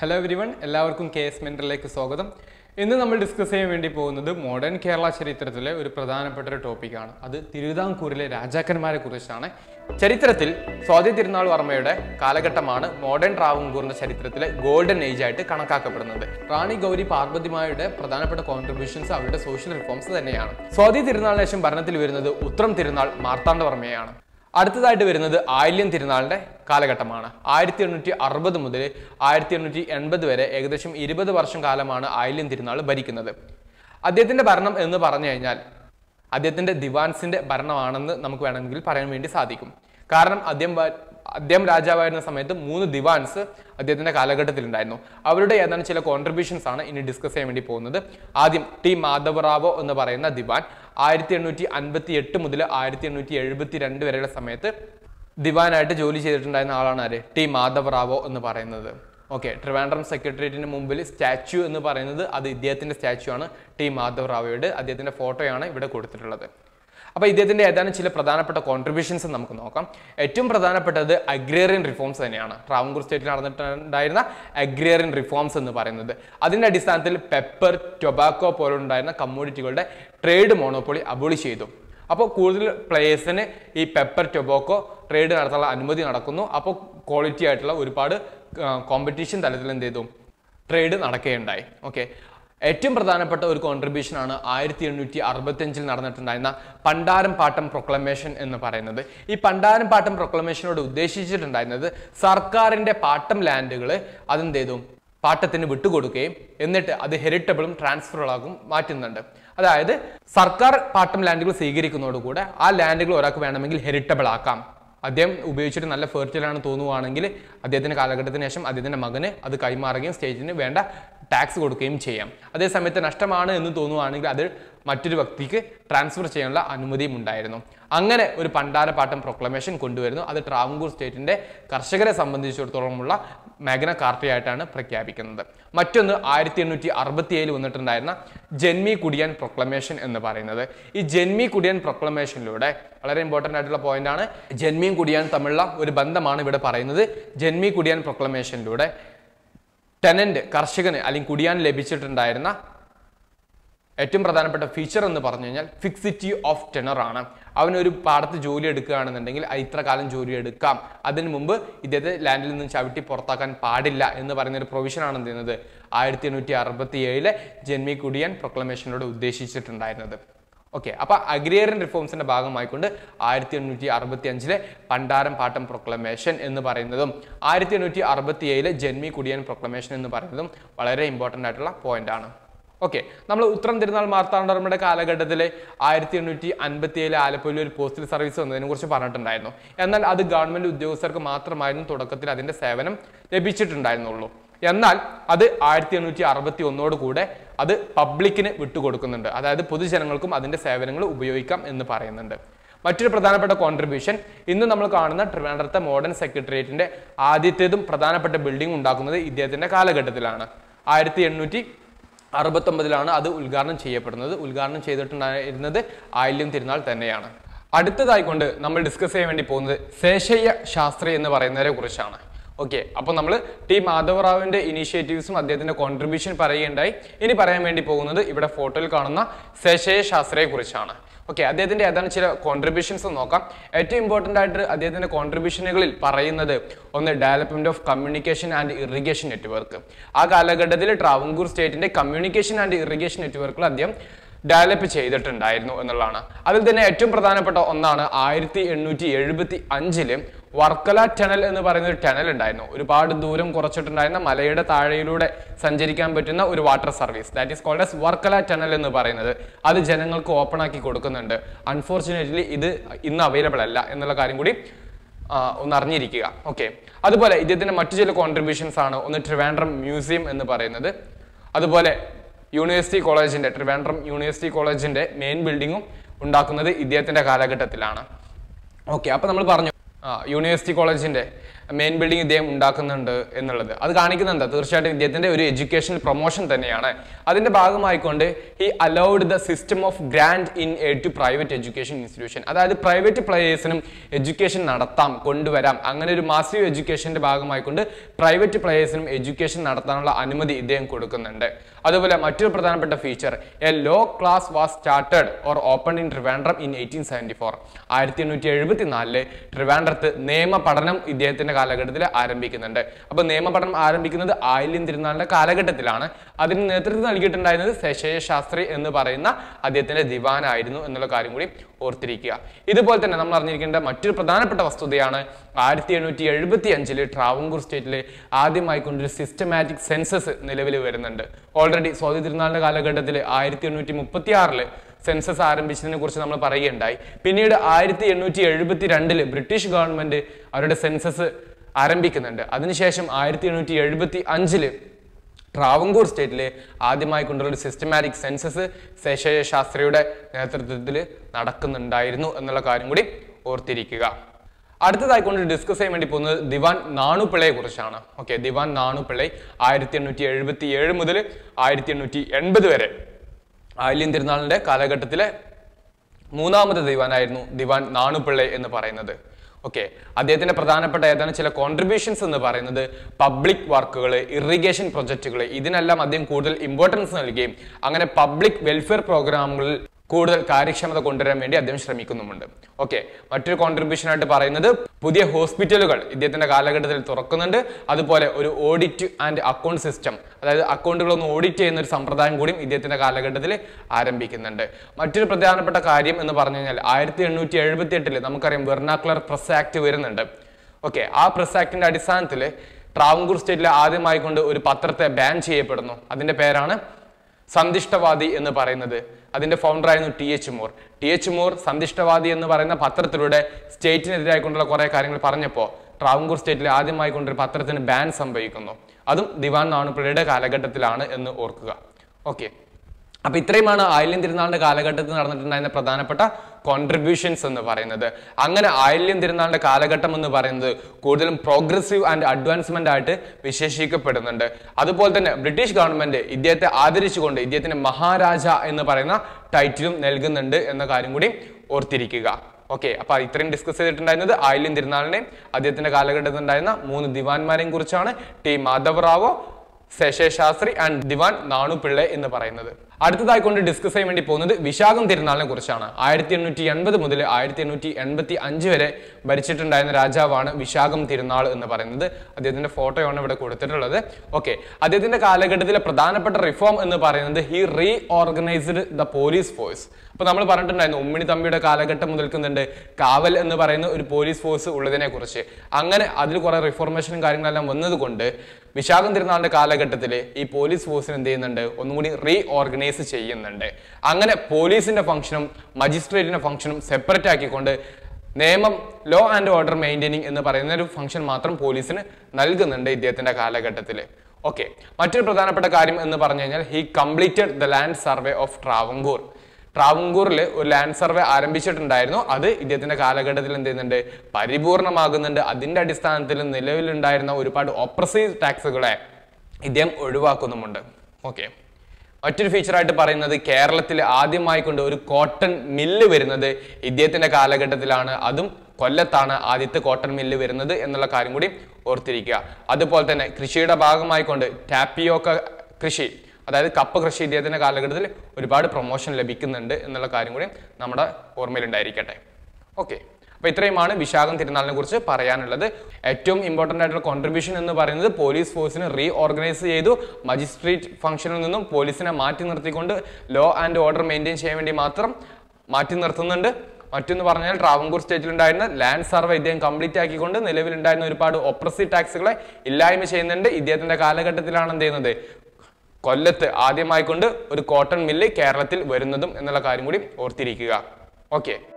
Hello everyone, എല്ലാവർക്കും KS മെന്ററിലേക്ക് സ്വാഗതം. ഇന്ന് നമ്മൾ ഡിസ്കസ് ചെയ്യാൻ വേണ്ടി പോകുന്നത് മോഡേൺ കേരള ചരിത്രത്തിലെ ഒരു പ്രധാനപ്പെട്ട ഒരു ടോപ്പിക്കാണ്. അത് തിരുവിതാംകൂറിലെ രാജാക്കന്മാരെ കുറിച്ചാണ്. ചരിത്രത്തിൽ സ്വാതി തിരുനാൾ വർമ്മയുടെ കാലഘട്ടമാണ് മോഡേൺ ട്രാവൻകൂറിന്റെ ചരിത്രത്തിലെ ഗോൾഡൻ ഏജ് ആയിട്ട് കണക്കാക്കപ്പെടുന്നത്. റാണി ഗൗരി പാർവതിമാരുടെ പ്രധാനപ്പെട്ട കോൺട്രിബ്യൂഷൻസ് അവരുടെ സോഷ്യൽ റിഫോംസ് തന്നെയാണ്. സ്വാതി തിരുനാളിന് ശേഷം ഭരണത്തിൽ വരുന്നത് ഉത്രം തിരുനാൾ മാർത്താണ്ഡവർമ്മയാണ്. അടുത്തതായിട്ട് വരുന്നത് ആയില്യം തിരുനാളിന്റെ കാലഘട്ടമാണ്. 1860 മുതൽ 1880 വരെ ഏകദേശം 20 വർഷം കാലമാണ് ആയില്യം തിരുനാൾ ഭരിക്കുന്നത്. അദ്ദേഹത്തിന്റെ ഭരണം എന്ന് പറഞ്ഞു കഴിഞ്ഞാൽ അദ്ദേഹത്തിന്റെ ദിവാൻസിന്റെ ഭരണമാണെന്ന് നമുക്ക് വേണമെങ്കിൽ പറയാൻ വേണ്ടി സാധിക്കും. കാരണം അദ്ദേഹം രാജാവായിരുന്ന സമയത്ത് 3 ദിവാൻസ് അദ്ദേഹത്തിന്റെ കാലഘട്ടത്തിൽ ഉണ്ടായിരുന്നു. അവരുടെ ഏതാനും ചില കോൺട്രിബ്യൂഷൻസ് ആണ് ഇനി ഡിസ്കസ് ചെയ്യാൻ വേണ്ടി പോകുന്നത്. ആദ്യം ടി മാധവറാവോ എന്ന് പറയുന്ന ദിവാൻ 1858 മുതൽ 1872 വരെയുള്ള സമയത്ത് ദിവാനായിട്ട് ജോലി ചെയ്തിട്ടുണ്ടായിരുന്ന ആളാണ് ആര്? ടി മാധവറാവോ എന്ന് പറയുന്നത്. ഓക്കെ, ട്രിവാൻഡ്രം സെക്രട്ടേറിയറ്റിന് മുമ്പിൽ സ്റ്റാച്യു എന്ന് പറയുന്നത് അത് ഇദ്ദേഹത്തിന്റെ സ്റ്റാച്യു ആണ്, ടി മാധവറാവോയുടെ. അദ്ദേഹത്തിന്റെ ഫോട്ടോയാണ് ഇവിടെ കൊടുത്തിട്ടുള്ളത്. അപ്പോൾ ഇദ്ദേഹത്തിന്റെ ഏതാനും ചില പ്രധാനപ്പെട്ട കോൺട്രിബ്യൂഷൻസ് നമുക്ക് നോക്കാം. ഏറ്റവും പ്രധാനപ്പെട്ടത് അഗ്രേറിയൻ റിഫോംസ് തന്നെയാണ്. ട്രാവൻകൂർ സ്റ്റേറ്റിൽ നടന്നിട്ടുണ്ടായിരുന്ന അഗ്രേറിയൻ റിഫോംസ് എന്ന് പറയുന്നത്. അതിന്റെ അടിസ്ഥാനത്തിൽ പെപ്പർ, ടൊബാക്കോ പോലുണ്ടായിരുന്ന കമ്മോഡിറ്റികളുടെ ട്രേഡ് മോണോപ്പൊളി അബോളിഷ് ചെയ്തു. അപ്പോൾ കൂടുതൽ പ്ലേയേഴ്സിന് ഈ പെപ്പർ, ടൊബാക്കോ ട്രേഡ് നടത്താനുള്ള അനുമതി നടക്കുന്നു. അപ്പോൾ ക്വാളിറ്റി ആയിട്ടുള്ള ഒരുപാട് കോമ്പറ്റീഷൻ തലത്തിൽ എന്ത് ചെയ്തു? ട്രേഡ് നടക്കുകയുണ്ടായി. ഓക്കെ, ഏറ്റവും പ്രധാനപ്പെട്ട ഒരു കോൺട്രിബ്യൂഷൻ ആണ് 1865 നടന്നിട്ടുണ്ടായിരുന്ന പണ്ടാരം പാട്ടം പ്രൊക്ലമേഷൻ എന്ന് പറയുന്നത്. ഈ പണ്ടാരം പാട്ടം പ്രൊക്ലമേഷനോട് ഉദ്ദേശിച്ചിട്ടുണ്ടായിരുന്നത് സർക്കാരിന്റെ പാട്ടം ലാൻഡുകൾ അതെന്ത് ചെയ്തു? പാട്ടത്തിന് വിട്ടുകൊടുക്കുകയും എന്നിട്ട് അത് ഹെറിറ്റബിളും ട്രാൻസ്ഫറുകളാകും മാറ്റുന്നുണ്ട്. അതായത് സർക്കാർ പാട്ടം ലാൻഡുകൾ സ്വീകരിക്കുന്നതോടുകൂടെ ആ ലാൻഡുകൾ ഒരാൾക്ക് വേണമെങ്കിൽ ഹെറിറ്റബിൾ ആക്കാം. അദ്ദേഹം ഉപയോഗിച്ചിട്ട് നല്ല ഫെർട്ടിലാണ് തോന്നുവാണെങ്കിൽ അദ്ദേഹത്തിന്റെ കാലഘട്ടത്തിന് ശേഷം അദ്ദേഹത്തിന്റെ മകന് അത് കൈമാറുകയും സ്റ്റേറ്റിന് വേണ്ട ടാക്സ് കൊടുക്കുകയും ചെയ്യാം. അതേസമയത്ത് നഷ്ടമാണ് എന്ന് തോന്നുവാണെങ്കിൽ അത് മറ്റൊരു വ്യക്തിക്ക് ട്രാൻസ്ഫർ ചെയ്യാനുള്ള അനുമതിയും ഉണ്ടായിരുന്നു. അങ്ങനെ ഒരു പണ്ടാരപ്പാട്ടം പ്രൊക്ലമേഷൻ കൊണ്ടുവരുന്നു. അത് ട്രാവൻകൂർ സ്റ്റേറ്റിന്റെ കർഷകരെ സംബന്ധിച്ചിടത്തോളമുള്ള മാഗ്ന കാർട്ടയായിട്ടാണ് പ്രഖ്യാപിക്കുന്നത്. മറ്റൊന്ന് 1867 വന്നിട്ടുണ്ടായിരുന്ന ജന്മി കുടിയാൻ പ്രൊക്ലമേഷൻ എന്ന് പറയുന്നത്. ഈ ജന്മി കുടിയാൻ പ്രൊക്ലമേഷനിലൂടെ വളരെ ഇമ്പോർട്ടന്റ് ആയിട്ടുള്ള പോയിന്റ് ആണ്. ജന്മിയും കുടിയാൻ തമ്മിലുള്ള ഒരു ബന്ധമാണ് ഇവിടെ പറയുന്നത്. ജന്മി കുടിയാൻ പ്രൊക്ലമേഷനിലൂടെ ടെനന്റ് കർഷകന് അല്ലെങ്കിൽ കുടിയാൻ ലഭിച്ചിട്ടുണ്ടായിരുന്ന ഏറ്റവും പ്രധാനപ്പെട്ട ഫീച്ചർ എന്ന് പറഞ്ഞു കഴിഞ്ഞാൽ ഫിക്സിറ്റി ഓഫ് ടെനർ ആണ്. അവനൊരു പാടത്ത് ജോലി എടുക്കുകയാണെന്നുണ്ടെങ്കിൽ ഇത്ര കാലം ജോലി എടുക്കാം, അതിനു മുമ്പ് ഇദ്ദേഹത്തെ ലാൻഡിൽ നിന്ന് ചവിട്ടി പുറത്താക്കാൻ പാടില്ല എന്ന് പറയുന്ന ഒരു പ്രൊവിഷനാണ് എന്ത് ചെയ്യുന്നത് 1867 ജന്മി കുടിയാൻ പ്രൊക്ലമേഷനോട് ഉദ്ദേശിച്ചിട്ടുണ്ടായിരുന്നത്. ഓക്കെ, അപ്പൊ അഗ്രേറിയൻ റിഫോംസിന്റെ ഭാഗമായിക്കൊണ്ട് 1865 പണ്ടാരം പാട്ടം പ്രൊക്ലമേഷൻ എന്ന് പറയുന്നതും 1867 ജന്മി കുടിയാൻ പ്രൊക്ലമേഷൻ എന്ന് പറയുന്നതും വളരെ ഇമ്പോർട്ടന്റ് ആയിട്ടുള്ള പോയിന്റ് ആണ്. ഓക്കെ, നമ്മൾ ഉത്രം തിരുനാൾ മാർത്താണ്ഡവർമ്മയുടെ കാലഘട്ടത്തിൽ 1857 ആലപ്പുഴയിൽ ഒരു പോസ്റ്റൽ സർവീസ് വന്നതിനെ കുറിച്ച് പറഞ്ഞിട്ടുണ്ടായിരുന്നു. എന്നാൽ അത് ഗവൺമെന്റ് ഉദ്യോഗസ്ഥർക്ക് മാത്രമായിരുന്നു തുടക്കത്തിൽ അതിന്റെ സേവനം ലഭിച്ചിട്ടുണ്ടായിരുന്നുള്ളൂ. എന്നാൽ അത് 1861 കൂടെ അത് പബ്ലിക്കിന് വിട്ടുകൊടുക്കുന്നുണ്ട്. അതായത് പൊതുജനങ്ങൾക്കും അതിന്റെ സേവനങ്ങൾ ഉപയോഗിക്കാം എന്ന് പറയുന്നുണ്ട്. മറ്റൊരു പ്രധാനപ്പെട്ട കോൺട്രിബ്യൂഷൻ ഇന്ന് നമ്മൾ കാണുന്ന ട്രിവാൻഡ്രത്തെ മോഡേൺ സെക്രട്ടേറിയറ്റിന്റെ ആദ്യത്തേതും പ്രധാനപ്പെട്ട ബിൽഡിംഗ് ഉണ്ടാക്കുന്നത് ഇദ്ദേഹത്തിന്റെ കാലഘട്ടത്തിലാണ്. 1869 അത് ഉദ്ഘാടനം ചെയ്യപ്പെടുന്നത്. ഉദ്ഘാടനം ചെയ്തിട്ടുണ്ടായിരുന്നത് ആയില്യം തിരുനാൾ തന്നെയാണ്. അടുത്തതായിക്കൊണ്ട് നമ്മൾ ഡിസ്കസ് ചെയ്യാൻ വേണ്ടി പോകുന്നത് ശേഷയ്യ ശാസ്ത്രി എന്ന് പറയുന്നവരെ കുറിച്ചാണ്. ഓക്കെ, അപ്പൊ നമ്മൾ ടി മാധവറാവിന്റെ ഇനീഷ്യേറ്റീവ്സും അദ്ദേഹത്തിന്റെ കോൺട്രിബ്യൂഷൻ പറയുകയുണ്ടായി. ഇനി പറയാൻ വേണ്ടി പോകുന്നത് ഇവിടെ ഫോട്ടോയിൽ കാണുന്ന ശേഷയ്യ ശാസ്ത്രിയെ കുറിച്ചാണ്. ഓക്കെ, അദ്ദേഹത്തിന്റെ ഏതാനും ചില കോൺട്രിബ്യൂഷൻസ് നോക്കാം. ഏറ്റവും ഇമ്പോർട്ടന്റ് ആയിട്ട് അദ്ദേഹത്തിന്റെ കോൺട്രിബ്യൂഷനുകളിൽ പറയുന്നത് ഒന്ന് development of communication and irrigation network. ആ കാലഘട്ടത്തിൽ ട്രാവൻകൂർ സ്റ്റേറ്റിന്റെ കമ്മ്യൂണിക്കേഷൻ ആൻഡ് ഇറിഗേഷൻ നെറ്റ്വർക്കുകൾ അദ്ദേഹം ഡെവലപ്പ് ചെയ്തിട്ടുണ്ടായിരുന്നു എന്നുള്ളതാണ്. അതിൽ തന്നെ ഏറ്റവും പ്രധാനപ്പെട്ട ഒന്നാണ് 1875 വർക്കല ടണൽ എന്ന് പറയുന്ന ഒരു ടണൽ ഉണ്ടായിരുന്നു. ഒരുപാട് ദൂരം കുറച്ചിട്ടുണ്ടായിരുന്ന മലയുടെ താഴെയിലൂടെ സഞ്ചരിക്കാൻ പറ്റുന്ന ഒരു water service, that is called as Varkala tunnel എന്ന് പറയുന്നത്. അത് ജനങ്ങൾക്ക് ഓപ്പൺ ആക്കി കൊടുക്കുന്നുണ്ട്. അൺഫോർച്ചുനേറ്റ്ലി ഇത് ഇന്ന് അവൈലബിൾ അല്ല എന്നുള്ള കാര്യം കൂടി ഒന്ന് അറിഞ്ഞിരിക്കുക. ഓക്കെ, അതുപോലെ ഇദ്ദേഹത്തിന്റെ മറ്റു ചില കോൺട്രിബ്യൂഷൻസ് ആണ് ഒന്ന് ട്രിവാൻഡ്രം മ്യൂസിയം എന്ന് പറയുന്നത്. അതുപോലെ യൂണിവേഴ്സിറ്റി കോളേജിന്റെ ട്രിവാൻഡ്രം യൂണിവേഴ്സിറ്റി കോളേജിന്റെ മെയിൻ ബിൽഡിങ്ങും ഉണ്ടാക്കുന്നത് ഇദ്ദേഹത്തിന്റെ കാലഘട്ടത്തിലാണ്. ഓക്കെ, അപ്പൊ നമ്മൾ പറഞ്ഞു യൂണിവേഴ്സിറ്റി കോളേജിന്റെ മെയിൻ ബിൽഡിംഗ് ഇദ്ദേഹം ഉണ്ടാക്കുന്നുണ്ട് എന്നുള്ളത്. അത് കാണിക്കുന്നുണ്ട് തീർച്ചയായിട്ടും ഇദ്ദേഹത്തിന്റെ ഒരു എഡ്യൂക്കേഷണൽ പ്രൊമോഷൻ തന്നെയാണ്. അതിന്റെ ഭാഗമായിക്കൊണ്ട് he allowed the system of grant in aid to private education institution. അതായത് പ്രൈവറ്റ് പ്ലേയേഴ്സിനും എഡ്യൂക്കേഷൻ നടത്താം, കൊണ്ടുവരാം. അങ്ങനെ ഒരു മാസീവ് എഡ്യൂക്കേഷന്റെ ഭാഗമായിക്കൊണ്ട് പ്രൈവറ്റ് പ്ലേയേഴ്സിനും എഡ്യൂക്കേഷൻ നടത്താനുള്ള അനുമതി ഇദ്ദേഹം കൊടുക്കുന്നുണ്ട്. അതുപോലെ മറ്റൊരു പ്രധാനപ്പെട്ട feature, a law class was started or open in Trivandrum in 1874. 1874 ട്രിവാൻഡ്രത്ത് നിയമ പഠനം ഇദ്ദേഹത്തിന്റെ കാലഘട്ടത്തിൽ ആരംഭിക്കുന്നുണ്ട്. അപ്പൊ നിയമ പഠനം ആരംഭിക്കുന്നത് ആയില്യം തിരുനാളിന്റെ കാലഘട്ടത്തിലാണ്. അതിന് നേതൃത്വം നൽകിയിട്ടുണ്ടായിരുന്നത് ശേഷയ്യ ശാസ്ത്രി എന്ന് പറയുന്ന അദ്ദേഹത്തിന്റെ ദിവാനായിരുന്നു എന്നുള്ള കാര്യം കൂടി ഓർത്തിരിക്കുക. ഇതുപോലെ തന്നെ നമ്മൾ അറിഞ്ഞിരിക്കേണ്ട മറ്റൊരു പ്രധാനപ്പെട്ട വസ്തുതയാണ് 1775 ട്രാവൻകൂർ സ്റ്റേറ്റിൽ ആദ്യമായിക്കൊണ്ടൊരു സിസ്റ്റമാറ്റിക് സെൻസസ് നിലവിൽ വരുന്നുണ്ട്. ഓൾറെഡി സ്വാതി തിരുനാളിന്റെ കാലഘട്ടത്തിൽ 1836 സെൻസസ് ആരംഭിച്ചതിനെ കുറിച്ച് നമ്മൾ പറയുകയുണ്ടായി. പിന്നീട് 1872 ബ്രിട്ടീഷ് ഗവൺമെന്റ് അവരുടെ സെൻസസ് ആരംഭിക്കുന്നുണ്ട്. അതിനുശേഷം 1875 ട്രാവൻകൂർ സ്റ്റേറ്റിലെ ആദ്യമായി കൊണ്ടുള്ള ഒരു സിസ്റ്റമാറ്റിക് സെൻസസ് ശേഷയ്യ ശാസ്ത്രിയുടെ നേതൃത്വത്തിൽ നടക്കുന്നുണ്ടായിരുന്നു എന്നുള്ള കാര്യം കൂടി ഓർത്തിരിക്കുക. അടുത്തതായി കൊണ്ട് ഡിസ്കസ് ചെയ്യാൻ വേണ്ടി പോകുന്നത് ദിവാൻ നാണുപിള്ളയെ കുറിച്ചാണ്. ഓക്കെ, ദിവാൻ നാണുപിള്ളை 1877 മുതൽ 1880 വരെ ആയില്യം തിരുനാളിന്റെ കാലഘട്ടത്തിലെ മൂന്നാമത്തെ ദിവാനായിരുന്നു ദിവാൻ നാണുപിള്ളை എന്ന് പറയുന്നത്. ഓക്കെ, അദ്ദേഹത്തിന്റെ പ്രധാനപ്പെട്ട ഏതാനും ചില കോൺട്രിബ്യൂഷൻസ് എന്ന് പറയുന്നത് പബ്ലിക് വർക്കുകൾ, ഇറിഗേഷൻ പ്രൊജക്റ്റുകൾ, ഇതിനെല്ലാം അദ്ദേഹം കൂടുതൽ ഇമ്പോർട്ടൻസ് നൽകുകയും അങ്ങനെ പബ്ലിക് വെൽഫെയർ പ്രോഗ്രാമുകളിൽ കൂടുതൽ കാര്യക്ഷമത കൊണ്ടുവരാൻ വേണ്ടി അദ്ദേഹം ശ്രമിക്കുന്നുമുണ്ട്. ഓക്കെ, മറ്റൊരു കോൺട്രിബ്യൂഷൻ ആയിട്ട് പറയുന്നത് പുതിയ ഹോസ്പിറ്റലുകൾ ഇദ്ദേഹത്തിന്റെ കാലഘട്ടത്തിൽ തുറക്കുന്നുണ്ട്. അതുപോലെ ഒരു ഓഡിറ്റ് ആൻഡ് അക്കൗണ്ട് സിസ്റ്റം, അതായത് അക്കൗണ്ടുകളൊന്ന് ഓഡിറ്റ് ചെയ്യുന്ന ഒരു സമ്പ്രദായം കൂടിയും ഇദ്ദേഹത്തിന്റെ കാലഘട്ടത്തിൽ ആരംഭിക്കുന്നുണ്ട്. മറ്റൊരു പ്രധാനപ്പെട്ട കാര്യം എന്ന് പറഞ്ഞു കഴിഞ്ഞാൽ 1878 നമുക്കറിയാം വെർണാക്കുലർ പ്രസ് ആക്ട് വരുന്നുണ്ട്. ഓക്കെ, ആ പ്രസ് ആക്ടിന്റെ അടിസ്ഥാനത്തിൽ ട്രാവൻകൂർ സ്റ്റേറ്റിലെ ആദ്യമായി കൊണ്ട് ഒരു പത്രത്തെ ബാൻ ചെയ്യപ്പെടുന്നു. അതിന്റെ പേരാണ് സന്ദിഷ്ടവാദി എന്ന് പറയുന്നത്. അതിന്റെ ഫൗണ്ടർ ആയിരുന്നു ടി.എച്ച്. മൂർ സന്ദിഷ്ടവാദി എന്ന് പറയുന്ന പത്രത്തിലൂടെ സ്റ്റേറ്റിനെതിരായിക്കൊണ്ടുള്ള കുറെ കാര്യങ്ങൾ പറഞ്ഞപ്പോൾ ട്രാവൻകൂർ സ്റ്റേറ്റിൽ ആദ്യമായി കൊണ്ടൊരു പത്രത്തിന് ബാൻ സംഭവിക്കുന്നു. അതും ദിവാൻ നാണുപിള്ളയുടെ കാലഘട്ടത്തിലാണ് എന്ന് ഓർക്കുക. ഓക്കെ, അപ്പൊ ഇത്രയുമാണ് ആയില്യം തിരുനാളിന്റെ കാലഘട്ടത്തിൽ നടന്നിട്ടുണ്ടായിരുന്ന പ്രധാനപ്പെട്ട കോൺട്രിബ്യൂഷൻസ് എന്ന് പറയുന്നത്. അങ്ങനെ ആയില്യം തിരുനാളിന്റെ കാലഘട്ടം എന്ന് പറയുന്നത് കൂടുതലും പ്രോഗ്രസീവ് ആൻഡ് അഡ്വാൻസ്മെന്റ് ആയിട്ട് വിശേഷിക്കപ്പെടുന്നുണ്ട്. അതുപോലെ തന്നെ ബ്രിട്ടീഷ് ഗവൺമെന്റ് ഇദ്ദേഹത്തെ ആദരിച്ചുകൊണ്ട് ഇദ്ദേഹത്തിന് മഹാരാജ എന്ന് പറയുന്ന ടൈറ്റിലും നൽകുന്നുണ്ട് എന്ന കാര്യം കൂടി ഓർത്തിരിക്കുക. ഓക്കെ, അപ്പൊ ഇത്രയും ഡിസ്കസ് ചെയ്തിട്ടുണ്ടായിരുന്നത് ആയില്യം തിരുനാളിനെയും അദ്ദേഹത്തിന്റെ കാലഘട്ടത്തിൽ ഉണ്ടായിരുന്ന 3 ദിവാൻമാരെയും കുറിച്ചാണ്. ടി മാധവറാവോ, ശേഷയ്യ ശാസ്ത്രി ആൻഡ് ദിവാൻ നാണുപിള്ളை എന്ന് പറയുന്നത്. അടുത്തതായി കൊണ്ട് ഡിസ്കസ് ചെയ്യാൻ വേണ്ടി പോകുന്നത് വിശാഖം തിരുനാളിനെ കുറിച്ചാണ്. 1880 മുതൽ 1885 വരെ ഭരിച്ചിട്ടുണ്ടായിരുന്ന രാജാവാണ് വിശാഖം തിരുനാൾ എന്ന് പറയുന്നത്. അദ്ദേഹത്തിന്റെ ഫോട്ടോയാണ് ഇവിടെ കൊടുത്തിട്ടുള്ളത്. ഓക്കെ, അദ്ദേഹത്തിന്റെ കാലഘട്ടത്തിലെ പ്രധാനപ്പെട്ട റിഫോം എന്ന് പറയുന്നത് he reorganised the police force. അപ്പൊ നമ്മൾ പറഞ്ഞിട്ടുണ്ടായിരുന്നു ഉമ്മിണി തമ്പിയുടെ കാലഘട്ടം മുതൽക്കുന്നുണ്ട് കാവൽ എന്ന് പറയുന്ന ഒരു പോലീസ് ഫോഴ്സ് ഉള്ളതിനെ കുറിച്ച്. അങ്ങനെ അതിൽ കുറെ റിഫോർമേഷനും കാര്യങ്ങളെല്ലാം വന്നതുകൊണ്ട് വിശാഖം തിരുനാളിന്റെ കാലഘട്ടത്തിൽ ഈ പോലീസ് ഫോഴ്സിന് എന്ത് ചെയ്യുന്നുണ്ട്, ഒന്നും കൂടി റീ ഓർഗനൈസ് ചെയ്യുന്നുണ്ട്. അങ്ങനെ പോലീസിന്റെ ഫംഗ്ഷനും മജിസ്ട്രേറ്റിന്റെ ഫംഗ്ഷനും സെപ്പറേറ്റ് ആക്കിക്കൊണ്ട് നിയമം, ലോ ആൻഡ് ഓർഡർ മെയിൻറ്റെയിനിങ് എന്ന് പറയുന്ന ഒരു ഫംഗ്ഷൻ മാത്രം പോലീസിന് നൽകുന്നുണ്ട് ഇദ്ദേഹത്തിന്റെ കാലഘട്ടത്തിൽ. ഓക്കെ, മറ്റൊരു പ്രധാനപ്പെട്ട കാര്യം എന്ന് പറഞ്ഞു കഴിഞ്ഞാൽ he completed the land survey of Travancore. ട്രാവൻകൂറിൽ ഒരു ലാൻഡ് സർവേ ആരംഭിച്ചിട്ടുണ്ടായിരുന്നു. അത് ഇദ്ദേഹത്തിന്റെ കാലഘട്ടത്തിൽ എന്ത് ചെയ്യുന്നുണ്ട്, പരിപൂർണമാകുന്നുണ്ട്. അതിന്റെ അടിസ്ഥാനത്തിൽ നിലവിലുണ്ടായിരുന്ന ഒരുപാട് ഓപ്രസീവ് ടാക്സുകളെ ഇദ്ദേഹം ഒഴിവാക്കുന്നുമുണ്ട്. ഓക്കെ, മറ്റൊരു ഫീച്ചറായിട്ട് പറയുന്നത് കേരളത്തിൽ ആദ്യമായി കൊണ്ട് ഒരു കോട്ടൺ മില്ല് വരുന്നത് ഇദ്ദേഹത്തിന്റെ കാലഘട്ടത്തിലാണ്. അതും കൊല്ലത്താണ് ആദ്യത്തെ കോട്ടൺ മില്ല് വരുന്നത് എന്നുള്ള കാര്യം കൂടി ഓർത്തിരിക്കുക. അതുപോലെ തന്നെ കൃഷിയുടെ ഭാഗമായിക്കൊണ്ട് ടാപ്പിയോക്ക കൃഷി, അതായത് കപ്പ കൃഷി ഇദ്ദേഹത്തിന്റെ കാലഘട്ടത്തിൽ ഒരുപാട് പ്രൊമോഷൻ ലഭിക്കുന്നുണ്ട് എന്നുള്ള കാര്യം കൂടി നമ്മുടെ ഓർമ്മയിലുണ്ടായിരിക്കട്ടെ. ഓക്കെ, അപ്പൊ ഇത്രയുമാണ് വിശാഖം തിരുനാളിനെ കുറിച്ച് പറയാനുള്ളത്. ഏറ്റവും ഇമ്പോർട്ടന്റ് ആയിട്ടുള്ള കോൺട്രിബ്യൂഷൻ എന്ന് പറയുന്നത് പോലീസ് ഫോഴ്സിനെ റീ ഓർഗനൈസ് ചെയ്തു. മജിസ്ട്രേറ്റ് ഫംഗ്ഷനിൽ നിന്നും പോലീസിനെ മാറ്റി നിർത്തിക്കൊണ്ട് ലോ ആൻഡ് ഓർഡർ മെയിൻറ്റെയിൻ ചെയ്യാൻ വേണ്ടി മാത്രം മാറ്റി നിർത്തുന്നുണ്ട്. മറ്റൊന്ന് പറഞ്ഞാൽ ട്രാവൻകൂർ സ്റ്റേറ്റിൽ ഉണ്ടായിരുന്ന ലാൻഡ് സർവേ ഇദ്ദേഹം കംപ്ലീറ്റ് ആക്കിക്കൊണ്ട് നിലവിലുണ്ടായിരുന്ന ഒരുപാട് ഓപ്രസീവ് ടാക്സുകളെ ഇല്ലായ്മ ചെയ്യുന്നുണ്ട്. ഇദ്ദേഹത്തിന്റെ കാലഘട്ടത്തിലാണ് എന്ത് ചെയ്യുന്നത്, കൊല്ലത്ത് ആദ്യമായിക്കൊണ്ട് ഒരു കോട്ടൺ മില്ല് കേരളത്തിൽ വരുന്നതും എന്നുള്ള കാര്യം കൂടി ഓർത്തിരിക്കുക. ഓക്കെ.